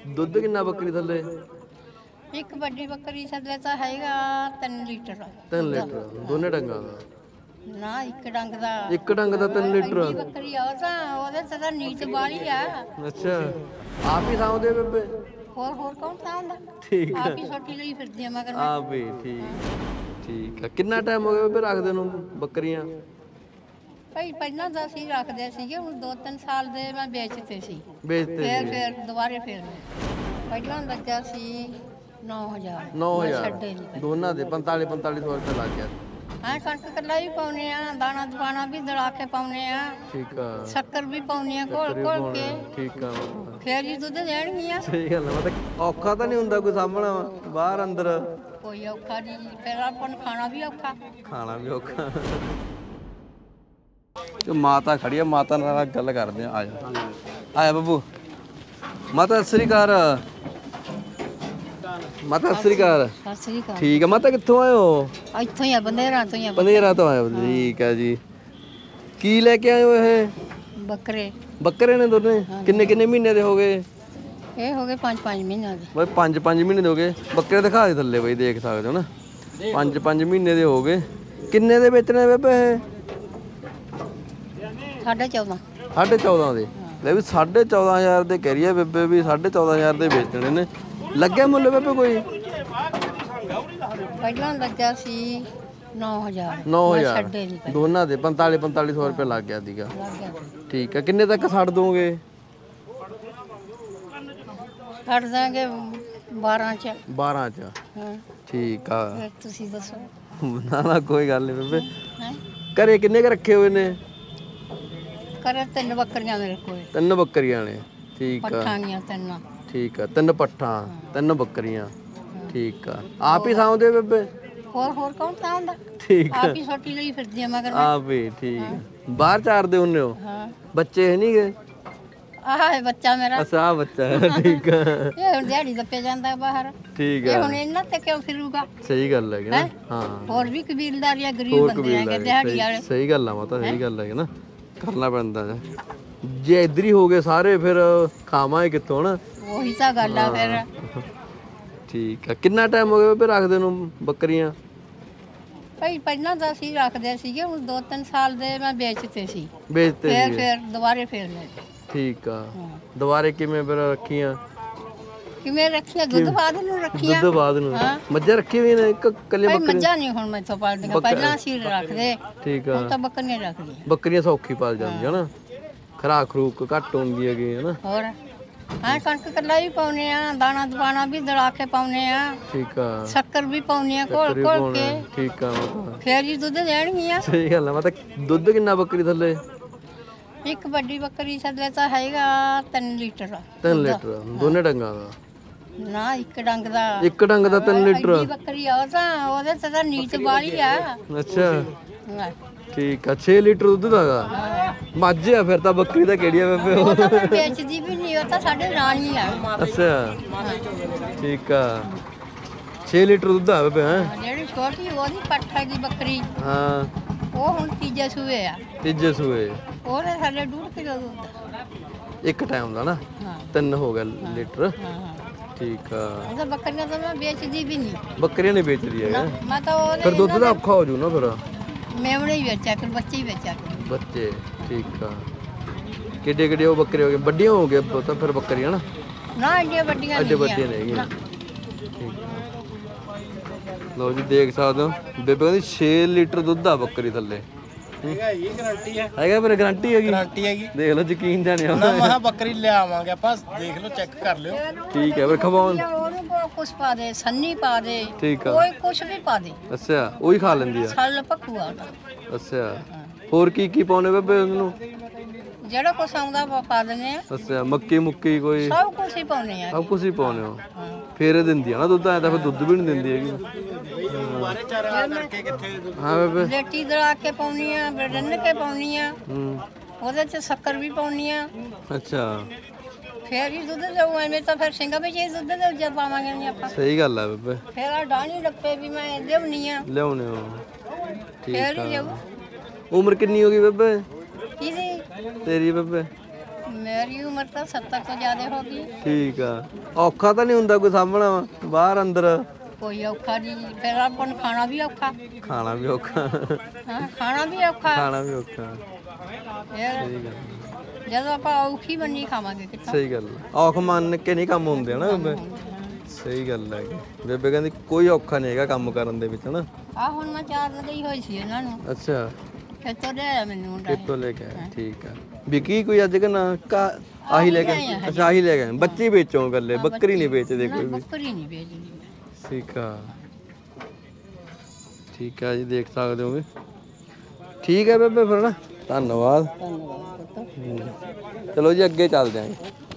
ਦੁੱਧ ਕਿੰਨਾ ਬੱਕਰੀ ਥੱਲੇ? ਇੱਕ ਵੱਡੀ ਬੱਕਰੀ ਥੱਲੇ ਤਾਂ ਹੈਗਾ 3 ਲੀਟਰ 3 ਲੀਟਰ ਦੋਨੇ ਡੰਗਾਂ ਦਾ? ਨਾ ਇੱਕ ਡੰਗ ਦਾ। ਇੱਕ ਡੰਗ ਦਾ 3 ਲੀਟਰ? ਵੱਡੀ ਬੱਕਰੀ ਆ ਉਹ ਤਾਂ ਉਹਦੇ ਤੇ ਤਾਂ ਨੀਚ ਵਾਲੀ ਆ। ਅੱਛਾ, ਆਪ ਹੀ ਸਾਂਭਦੇ ਬੇਬੇ? ਹੋਰ ਕੌਣ ਸਾਂਭਦਾ? ਠੀਕ ਆ, ਆਪ ਹੀ ਛੋਟੀ ਲਈ ਫਿਰਦੀ ਆ ਮਗਰ। ਆਪ ਹੀ? ਠੀਕ ਆ। ਕਿੰਨਾ ਟਾਈਮ ਹੋ ਗਿਆ ਬੇਬੇ ਰੱਖਦੇ ਨੂੰ ਬੱਕਰੀਆਂ? ਭਾਈ ਪਹਿਲਾਂ ਤਾਂ ਅਸੀਂ ਰੱਖਦੇ ਸੀਗੇ, ਹੁਣ 2-3 ਸਾਲ ਦੇ ਮੈਂ ਵੇਚਤੇ ਸੀ। ਵੇਚਤੇ ਫਿਰ ਦੁਬਾਰੇ ਫਿਰ ਪਹਿਲਾਂ ਬੱਚਾ ਸੀ 9000। 9000 ਦੋਨਾਂ ਦੇ 4500 ਰੁਪਏ ਲੱਗ ਗਿਆ। ਹਾਂ, ਕਣਕ ਕੱਲਾ ਵੀ ਪਾਉਨੇ ਆ, ਦਾਣਾ ਦਵਾਣਾ ਵੀ ਦਲਾ ਕੇ ਪਾਉਨੇ ਆ। ਠੀਕ ਆ। ਸ਼ੱਕਰ ਵੀ ਪਾਉਨੇ ਆ ਘੋਲ ਕੇ। ਠੀਕ ਆ। ਫੇਰ ਹੀ ਦੁੱਧ ਦੇਣਗੀਆਂ। ਸਹੀ ਗੱਲ ਆ। ਮਤਲਬ ਔਖਾ ਤਾਂ ਨਹੀਂ ਹੁੰਦਾ ਕੋਈ ਸਾਹਮਣਾ ਬਾਹਰ ਅੰਦਰ? ਕੋਈ ਔਖਾ ਨਹੀਂ, ਫਿਰ ਆਪਾਂ ਨੂੰ ਖਾਣਾ ਵੀ ਔਖਾ। ਖਾਣਾ ਵੀ ਔਖਾ। ਜੋ ਮਾਤਾ ਖੜੀ ਆ, ਮਾਤਾ ਨਾਲ ਗੱਲ ਕਰਦੇ ਆ। ਆਇਆ ਬੱਬੂ। ਮਾਤਾ ਸਤਿ ਸ੍ਰੀ ਅਕਾਲ। ਮਾਤਾ ਸਤਿ ਸ੍ਰੀ ਅਕਾਲ। ਸਤਿ ਸ੍ਰੀ ਅਕਾਲ। ਠੀਕ ਆ। ਮਾਤਾ ਕਿੱਥੋਂ ਆਏ ਹੋ? ਇੱਥੋਂ ਹੀ ਆ, ਬੰਦੇਰਾ ਤੋਂ ਹੀ ਆ। ਬੰਦੇਰਾ ਤੋਂ ਆਏ ਹੋ? ਠੀਕ ਆ ਜੀ। ਕੀ ਲੈ ਕੇ ਆਏ ਹੋ ਇਹ? ਬੱਕਰੇ। ਬੱਕਰੇ ਨੇ ਦੋਨੇ? ਕਿੰਨੇ ਕਿੰਨੇ ਮਹੀਨੇ ਦੇ ਹੋ ਗਏ? ਇਹ ਹੋ ਗਏ 5-5 ਮਹੀਨਿਆਂ ਦੇ। ਬਈ 5-5 ਮਹੀਨੇ ਦੇ ਹੋ ਗਏ। ਬੱਕਰੇ ਦਿਖਾ ਦੇ ਥੱਲੇ ਬਈ, ਦੇਖ ਸਕਦੇ ਹੋ ਨਾ। 5-5 ਮਹੀਨੇ ਦੇ ਹੋ ਗਏ। ਕਿੰਨੇ ਦੇ ਵੇਚਣੇ ਬੇਬੇ ਇਹ? 14.5। 14.5 ਦੇ? ਲੈ ਵੀ 14.5 ਦੇ ਕਹਿ ਰਹੀ ਹੈ ਬੇਬੇ, ਵੀ 14.5 ਦੇ ਵੇਚਣੇ ਨੇ। ਲੱਗਿਆ ਮੁੱਲ ਬੇਬੇ ਕੋਈ? ਪਹਿਲਾਂ ਬੱਚਾ ਸੀ 9000। 9000 ਦੋਨਾਂ ਦੇ 4500 ਰੁਪਏ ਲੱਗ ਗਿਆ ਸੀਗਾ। ਠੀਕ ਆ। ਕਿੰਨੇ ਤੱਕ ਛੱਡ ਦੋਗੇ? ਛੱਡ ਦਾਂਗੇ 12 ਚ। 12 ਚ? ਹਾਂ ਠੀਕ ਆ। ਫਿਰ ਤੁਸੀਂ ਦੱਸੋ। ਨਾ ਕੋਈ ਗੱਲ ਨਹੀਂ ਬੇਬੇ। ਘਰੇ ਕਿੰਨੇ ਕ ਰੱਖੇ ਹੋਏ ਨੇ? ਘਰੇ 3 ਬੱਕਰੀਆਂ ਮੇਰੇ ਕੋਲ। 3 ਬੱਕਰੀਆਂ ਨੇ? ਠੀਕ ਆ। ਪੱਠਾਂ ਗੀਆਂ 3। ਠੀਕ ਆ। 3 ਪੱਠਾਂ 3 ਬੱਕਰੀਆਂ। ਠੀਕ ਆ। ਆਪ ਹੀ ਸਾਂਭਦੇ ਬੇਬੇ? ਹੋਰ ਕੌਣ ਸਾਂਭਦਾ? ਠੀਕ ਆ। ਆਪ ਹੀ ਛੋਟੀ ਲਈ ਫਿਰਦੀ ਆ ਮਗਰ। ਆਪ ਹੀ? ਠੀਕ ਆ। ਬਾਹਰ ਚਾਰਦੇ ਹੁੰਨੇ ਹੋ? ਹਾਂ। ਬੱਚੇ ਹੈ ਨਹੀਂ ਗਏ? ਆਹ ਹੈ ਬੱਚਾ ਮੇਰਾ। ਅੱਛਾ, ਆ ਬੱਚਾ ਹੈ। ਠੀਕ ਆ। ਇਹ ਹੁਣ ਦਿਹਾੜੀ ਦੱਪੇ ਜਾਂਦਾ ਬਾਹਰ। ਠੀਕ ਇਹ ਆ। ਹੁਣ ਇਹਨਾਂ ਤੇ ਕਿਉਂ ਫਿਰੂਗਾ? ਸਹੀ ਗੱਲ ਹੈ ਨਾ। ਹਾਂ। ਹੋਰ ਵੀ ਕਬੀਲਦਾਰੀ ਆ, ਗਰੀਬ ਬੰਦੇ ਆ ਦਿਹਾੜੀ ਵਾਲੇ। ਸਹੀ ਗੱਲ ਆ ਮਾਤਾ, ਸਹੀ ਗੱਲ ਹੈ ਨਾ। ਕਰਨਾ ਪੈਂਦਾ ਜੇ ਇੱਧਰ ਹੀ ਹੋ ਗਏ ਸਾਰੇ, ਫਿਰ ਖਾਵਾਂਗੇ ਕਿੱਥੋਂ ਨਾ। ਉਹੀ ਤਾਂ ਗੱਲ ਆ ਫਿਰ। ਠੀਕ ਆ। ਕਿੰਨਾ ਟਾਈਮ ਹੋ ਗਿਆ ਬੇਬੇ ਰੱਖਦੇ ਨੂੰ ਬੱਕਰੀਆਂ? ਭਾਈ ਪਹਿਲਾਂ ਤਾਂ ਅਸੀਂ ਰੱਖਦੇ ਸੀਗੇ, ਹੁਣ 2-3 ਸਾਲ ਦੇ ਮੈਂ ਵੇਚਤੇ ਸੀ। ਵੇਚਤੇ ਸੀ? ਫਿਰ ਦੁਬਾਰੇ ਫਿਰ ਲੈ। ਠੀਕ ਆ। ਦੁਬਾਰੇ ਕਿਵੇਂ ਫਿਰ ਰੱਖੀਆਂ? ਕਿਵੇਂ ਰੱਖੀਆਂ? ਦੁੱਧ ਬਾਅਦ ਨੂੰ ਰੱਖੀਆਂ। ਦੁੱਧ ਬਾਅਦ ਨੂੰ? ਮੱਝਾਂ ਰੱਖੀ ਹੋਈ ਨੇ? ਇੱਕ ਕੱਲੇ ਭਾਈ ਬੱਕਰੀ? ਮੱਝਾਂ ਨਹੀਂ ਹੁਣ ਮੈਥੋਂ ਪਾਲਦੀਆਂ, ਪਹਿਲਾਂ ਅਸੀਂ ਰੱਖਦੇ। ਠੀਕ ਆ। ਹੁਣ ਤਾਂ ਬੱਕਰੀਆਂ ਰੱਖਦੀਆਂ। ਬੱਕਰੀਆਂ ਸੌਖੀ ਪਾਲ ਜਾਂਦੀਆਂ ਨਾ, ਖਰਾਕ ਖਰੂਕ ਘੱਟ ਹੁੰਦੀ ਹੈਗੀ ਹੈ ਨਾ। ਹੋਰ ਹਾਂ, ਕਣਕ ਕੱਲਾ ਵੀ ਪਾਉਨੇ ਆ, ਦਾਣਾ ਦਵਾਣਾ ਵੀ ਦਲਾ ਕੇ ਪਾਉਨੇ ਆ। ਠੀਕ ਆ। ਸ਼ੱਕਰ ਵੀ ਪਾਉਨੇ ਆ ਘੋਲ ਕੇ। ਠੀਕ ਆ। ਫੇਰ ਹੀ ਦੁੱਧ ਦੇਣਗੀਆਂ। ਸਹੀ ਗੱਲ ਆ। ਮਤਲਬ ਦੁੱਧ ਕਿੰਨਾ ਬੱਕਰੀ ਥੱਲੇ? ਇੱਕ ਵੱਡੀ ਬੱਕਰੀ ਥੱਲੇ ਤਾਂ ਹੈਗਾ 3 ਲੀਟਰ 3 ਲੀਟਰ ਦੋਨੇ ਡੰਗਾਂ ਦਾ? ਨਾ ਇੱਕ ਡੰਗ ਦਾ। ਇੱਕ ਡੰਗ ਦਾ 3 ਲੀਟਰ? ਵੱਡੀ ਬੱਕਰੀ ਆ ਉਹ ਤਾਂ ਉਹਦੇ ਤੇ ਤਾਂ ਨੀਚ ਵਾਲੀ ਆ। ਅੱਛਾ, ਠੀਕ ਆ। 6 ਲੀਟਰ ਦੁੱਧ ਦਾਗਾ? ਮੱਝ ਆ ਫਿਰ ਤਾਂ, ਬੱਕਰੀ ਤਾਂ ਕਿਹੜੀ ਆ ਬੇਬੇ? ਉਹ ਤਾਂ ਫਿਰ ਵੇਚਦੀ ਵੀ ਨਹੀਂ, ਉਹ ਤਾਂ ਸਾਡੇ ਰਾਣੀ ਆ। ਅੱਛਾ, ਠੀਕ ਆ। 6 ਲੀਟਰ ਦੁੱਧ ਆ ਬੇਬੇ? ਹੈ ਜਿਹੜੀ ਛੋਟੀ ਉਹਦੀ ਪੱਠ ਹੈਗੀ ਬੱਕਰੀ। ਹਾਂ। ਉਹ ਹੁਣ ਤੀਜੇ ਸੂਏ ਆ। ਤੀਜੇ ਸੂਏ? ਉਹਦੇ ਸਾਡੇ 2 ਕਿਲੋ ਦੁੱਧ ਇੱਕ ਟਾਈਮ ਦਾ ਨਾ? ਹਾਂ। 3 ਹੋ ਗਿਆ ਲੀਟਰ? ਹਾਂ। ਠੀਕ ਆ। ਉਹ ਤਾਂ ਬੱਕਰੀਆਂ ਤਾਂ ਮੈਂ ਵੇਚਦੀ ਵੀ ਨਹੀਂ। ਬੱਕਰੀਆਂ ਨਹੀਂ ਵੇਚਦੀ ਹੈ? ਮੈਂ ਤਾਂ ਉਹਦੇ ਫਿਰ ਦੁੱਧ ਦਾ ਔਖਾ ਹੋ ਜੂ ਨਾ ਫਿਰ? ਮੇਵਣੇ ਹੀ ਵੇਚਿਆ ਕਰ, ਬੱਚੇ ਹੀ ਵੇਚਿਆ ਕਰ। ਬੱਚੇ? ਠੀਕ ਆ। ਕਿੱਡੇ ਕਿੱਡੇ ਉਹ ਬੱਕਰੇ ਹੋ ਗਏ? ਵੱਡੀਆਂ ਹੋ ਗਏ ਤਾਂ ਫਿਰ ਬੱਕਰੀਆਂ ਨਾ? ਨਾ ਇੰਡੀਆਂ ਵੱਡੀਆਂ ਨਹੀਂ। ਐਡੇ ਵੱਡੀਆਂ ਨਹੀਂ ਹੈਗੀਆਂ। ਲਓ ਜੀ, ਦੇਖ ਸਕਦੇ ਹੋ ਬੇਬੇ ਕਹਿੰਦੀ 6 ਲੀਟਰ ਦੁੱਧ ਆ ਬੱਕਰੀ ਥੱਲੇ। ਹੈਗਾ ਜੀ, ਗਾਰੰਟੀ ਹੈ। ਹੈਗਾ ਫਿਰ? ਗਾਰੰਟੀ ਹੈਗੀ? ਗਾਰੰਟੀ ਹੈਗੀ। ਦੇਖ ਲਓ, ਯਕੀਨ ਜਾਣੇ ਨਾ ਮਹਾ ਬੱਕਰੀ ਲਿਆਵਾਂਗੇ ਆਪਾਂ, ਦੇਖ ਲਓ, ਚੈੱਕ ਕਰ ਲਿਓ। ਠੀਕ ਹੈ ਫਿਰ। ਖਵਾਉਣ ਉਹਨੂੰ ਕੁਛ ਪਾ ਦੇ, ਸੰਨੀ ਪਾ ਦੇ, ਠੀਕ ਆ। ਕੋਈ ਕੁਛ ਵੀ ਪਾ ਦੇ। ਅੱਛਾ, ਉਹੀ ਖਾ ਲੈਂਦੀ ਆ? ਸੱਲ ਪੱਕੂਆ ਉਹਦਾ। ਅੱਛਾ। ਹੋਰ ਕੀ ਕੀ ਪਾਉਣੇ ਬੇਬੇ ਉਹਨੂੰ? ਜਿਹੜਾ ਕੁਛ ਆਉਂਦਾ ਉਹ ਪਾ ਦਿੰਦੇ ਆ। ਅੱਛਾ, ਮੱਕੀ ਮੁੱਕੀ ਕੋਈ? ਸਭ ਕੁਛ ਹੀ ਪਾਉਨੇ ਆ। ਸਭ ਕੁਝ ਹੀ ਪਾਉਣੇ ਹੋ? ਫੇਰ ਇਹ ਦਿੰਦੀ ਆ ਨਾ ਦੁੱਧ? ਐ ਤਾਂ ਫਿਰ ਦੁੱਧ ਵੀ ਨਹੀਂ ਦਿੰਦੀ ਹੈਗੀ। ਦੁਬਾਰੇ ਚਾਰਾ ਕਰਕੇ ਕਿੱਥੇ? ਹਾਂ ਬੇਬੇ। ਲੇਟੀ ਦਲਾ ਕੇ ਪਾਉਣੀ ਆ, ਰੰਨ ਕੇ ਪਾਉਣੀ ਆ। ਉਹਦੇ ਚ ਸ਼ੱਕਰ ਵੀ ਪਾਉਣੀ ਆ। ਅੱਛਾ। ਫੇਰ ਹੀ ਦੁੱਧ ਦੇਊ। ਐਵੇਂ ਤਾਂ ਫਿਰ ਸਿੰਘਾਂ ਵਿੱਚ ਹੀ ਦੁੱਧ ਦੇ ਜੇ ਪਾਵਾਂਗੇ ਨਹੀਂ ਆਪਾਂ। ਸਹੀ ਗੱਲ ਆ ਬੇਬੇ। ਫੇਰ ਆ ਡਾਣੀ ਡੱਪੇ ਵੀ ਮੈਂ ਲਿਆਉਣੀ ਆ। ਲਿਆਉਣੇ ਹੋ? ਫੇਰ ਠੀਕ ਹੀ ਆ। ਜਾਊ। ਉਮਰ ਕਿੰਨੀ ਹੋ ਗਈ ਬੇਬੇ ਕਿਹਦੀ? ਤੇਰੀ ਬੇਬੇ? ਮੇਰੀ ਉਮਰ ਤਾਂ 70 ਤੋਂ ਜ਼ਿਆਦਾ ਹੋ ਗਈ। ਠੀਕ ਆ। ਔਖਾ ਤਾਂ ਨਹੀਂ ਹੁੰਦਾ ਕੋਈ ਸਾਹਮਣਾ ਵਾ ਬਾਹਰ ਅੰਦਰ? ਕੋਈ ਔਖਾ ਨਹੀਂ, ਫਿਰ ਆਪਾਂ ਨੂੰ ਖਾਣਾ ਵੀ ਔਖਾ। ਖਾਣਾ ਵੀ ਔਖਾ। ਹਾਂ, ਖਾਣਾ ਵੀ ਔਖਾ। ਖਾਣਾ ਵੀ ਔਖਾ। ਫਿਰ ਸਹੀ ਗੱਲ। ਜਦੋਂ ਆਪਾਂ ਔਖੀ ਬੰਨੀ ਖਾਵਾਂਗੇ ਕਿੱਥੋਂ? ਸਹੀ ਗੱਲ ਆ। ਔਖ ਮੰਨ ਕੇ ਨਹੀਂ ਕੰਮ ਹੁੰਦੇ ਹਨਾ ਬੇਬੇ? ਸਹੀ ਗੱਲ ਹੈ। ਬੇਬੇ ਕਹਿੰਦੀ ਕੋਈ ਔਖਾ ਨਹੀਂ ਹੈਗਾ ਕੰਮ ਕਰਨ ਦੇ ਵਿੱਚ ਹਨਾ। ਆ ਹੁਣ ਮੈਂ 4 ਗਈ ਹੋਈ ਸੀ ਇਹਨਾਂ ਨੂੰ, ਅੱਛਾ। ਖੇਤੋਂ ਲੈ ਆਇਆ ਮੈਨੂੰ ਮੁੰਡਾ। ਕਿੱਥੋਂ ਲੈ ਕੇ ਆਏ? ਠੀਕ ਆ। ਵਿਕੀ ਕੋਈ ਅੱਜ ਕਿ ਨਾ ਆਹੀ ਲੈ ਕੇ ਆਹੀ ਲਿਆਏ ਅੱਛਾ ਆਹੀ ਲੈ ਕੇ ਆਏ। ਬੱਚੀ ਵੇਚੋ ਗੱਲੇ, ਬੱਕਰੀ ਨਹੀਂ ਵੇਚਦੇ ਨਾ, ਕੋਈ ਵੀ। ਬੱਕਰੀ ਨਹੀਂ ਵੇਚਦੀ। ਠੀਕ ਆ। ਠੀਕ ਆ ਜੀ, ਦੇਖ ਸਕਦੇ ਹੋਗੇ। ਠੀਕ ਹੈ ਬੇਬੇ ਫਿਰ ਨਾ, ਧੰਨਵਾਦ। ਧੰਨਵਾਦ ਪੁੱਤ। ਚਲੋ ਜੀ ਅੱਗੇ ਚੱਲਦੇ ਆਂ।